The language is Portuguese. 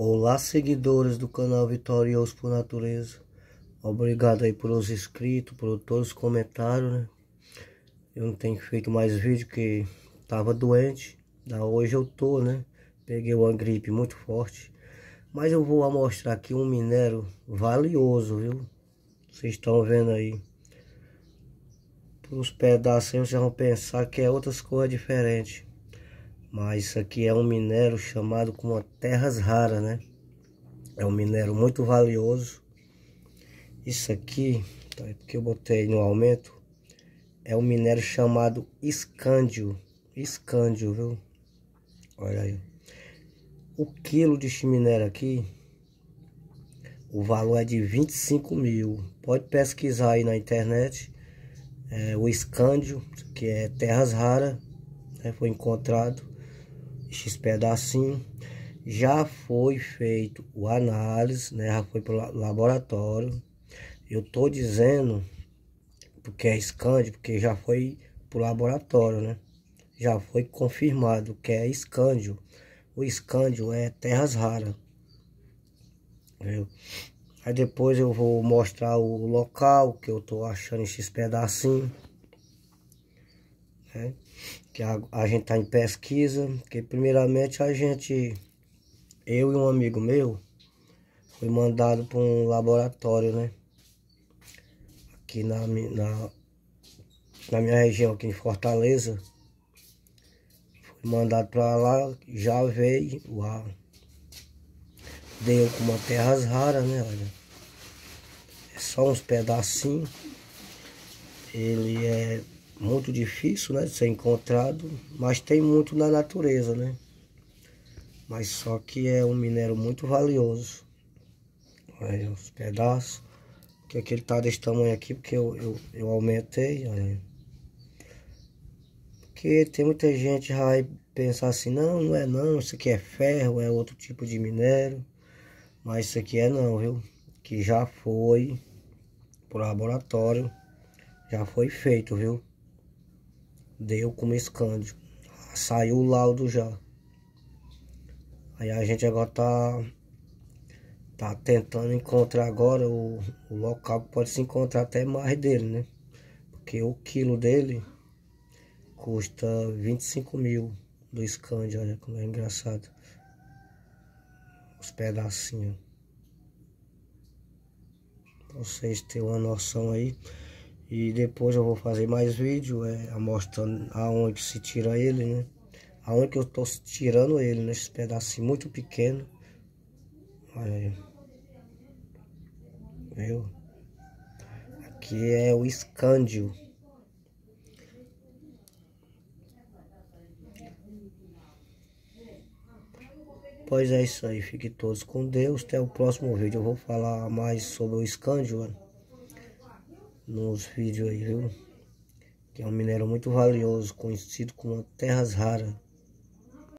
Olá, seguidores do canal Vitorioso por Natureza. Obrigado aí pelos inscritos, por todos os comentários, né? Eu não tenho feito mais vídeo que tava doente. Hoje eu tô, né? Peguei uma gripe muito forte. Mas eu vou mostrar aqui um minério valioso, viu? Vocês estão vendo aí. Por uns pedaços aí vocês vão pensar que é outras coisas diferentes. Mas isso aqui é um minério chamado como terras raras, né? É um minério muito valioso. Isso aqui, tá, porque eu botei no aumento, é um minério chamado escândio. Escândio, viu? Olha aí. O quilo desse minério aqui, o valor é de 25 mil. Pode pesquisar aí na internet. O escândio, que é terras raras, né, foi encontrado esses pedacinhos. Já foi feito o análise, né? Já foi para o laboratório. Eu tô dizendo porque é escândio, porque já foi para o laboratório, né? Já foi confirmado que é escândio. O escândio é terras raras, viu? Aí depois eu vou mostrar o local que eu tô achando esses pedacinhos, né? Que a gente tá em pesquisa, que primeiramente eu e um amigo meu, foi mandado para um laboratório, né? Aqui na minha região, aqui em Fortaleza. Foi mandado para lá, já veio, uau. Deu com uma terras raras, né? Olha, é só uns pedacinhos. Ele é muito difícil, né, de ser encontrado, mas tem muito na natureza, né? Mas só que é um minério muito valioso. Olha os pedaços. Que aqui ele tá desse tamanho aqui, porque eu aumentei, olha. Porque tem muita gente que vai pensar assim, não, não é não, isso aqui é ferro, é outro tipo de minério. Mas isso aqui é não, viu? Que já foi pro laboratório, já foi feito, viu? Deu como escândio. Saiu o laudo já. Aí a gente agora tá tentando encontrar agora o local que pode se encontrar até mais dele, né? Porque o quilo dele custa 25 mil do escândio, olha como é engraçado. Os pedacinhos. Pra vocês terem uma noção aí. E depois eu vou fazer mais vídeo, mostrando aonde se tira ele, né? Aonde que eu tô tirando ele, nesses pedacinhos muito pequenos. Olha aí. Viu? Aqui é o escândio. Pois é isso aí, fiquem todos com Deus. Até o próximo vídeo. Eu vou falar mais sobre o escândio nos vídeos aí, viu? Que é um minério muito valioso, conhecido como terras raras.